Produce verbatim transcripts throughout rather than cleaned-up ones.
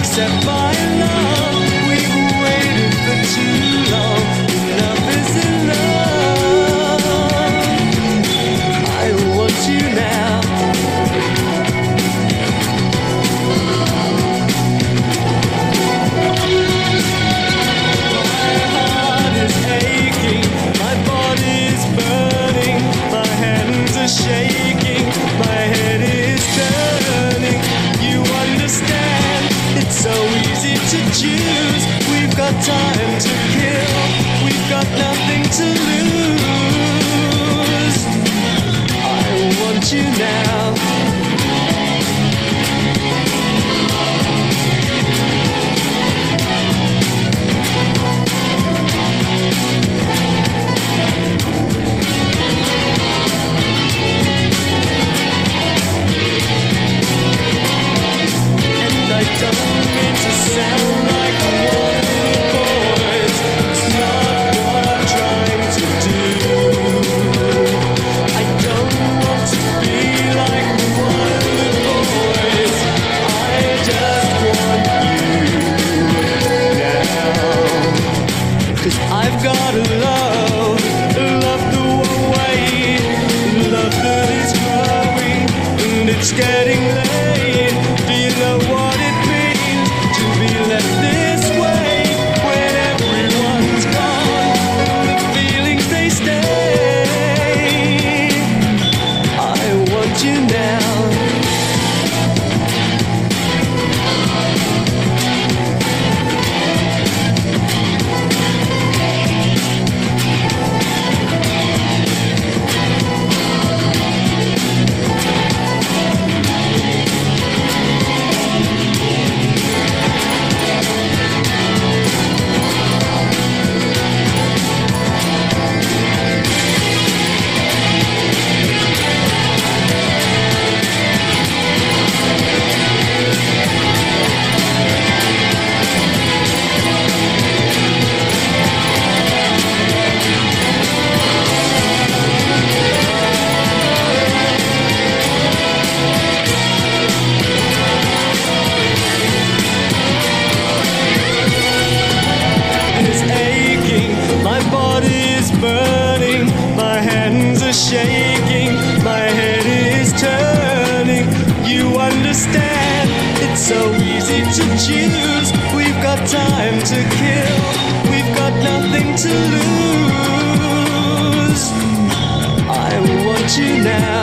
set my love. We've waited for too long. Enough is enough. I want you now. My heart is aching, my body is burning, my hands are shaking, my head is turning. You understand? It's so easy to choose. We've got time to kill. We've got nothing to lose. I want you now. And I don't mean to sound like one of the boys. It's not what I'm trying to do. I don't want to be like one of the boys. I just want you now. 'Cause I've got a love, a love the one way, love that is growing and it's getting late. Do you know what it means to be left this way when everyone's gone and the feelings they stay? I want you now. It's aching, my body is burning, my hands are shaking, my head is turning. You understand? It's so easy to choose. We've got time to kill, we've got nothing to lose. I want you now.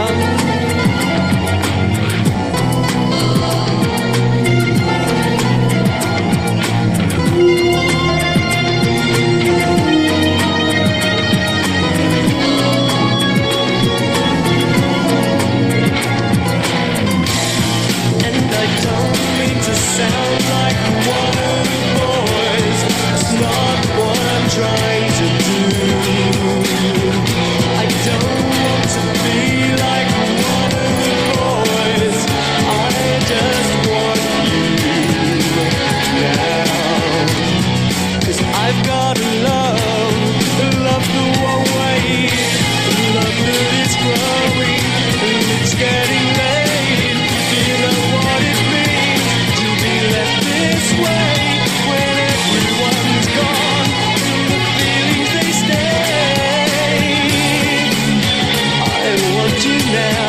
And I don't mean to sound like one of the boys. It's not what I'm trying to do. I don't want to be like one of the boys. I just want you now. 'Cause I've got a love, a love the one way, a love that is growing and it's getting late. Do you know what it means to be left this way when everyone's gone and the feelings they stay? I want you now.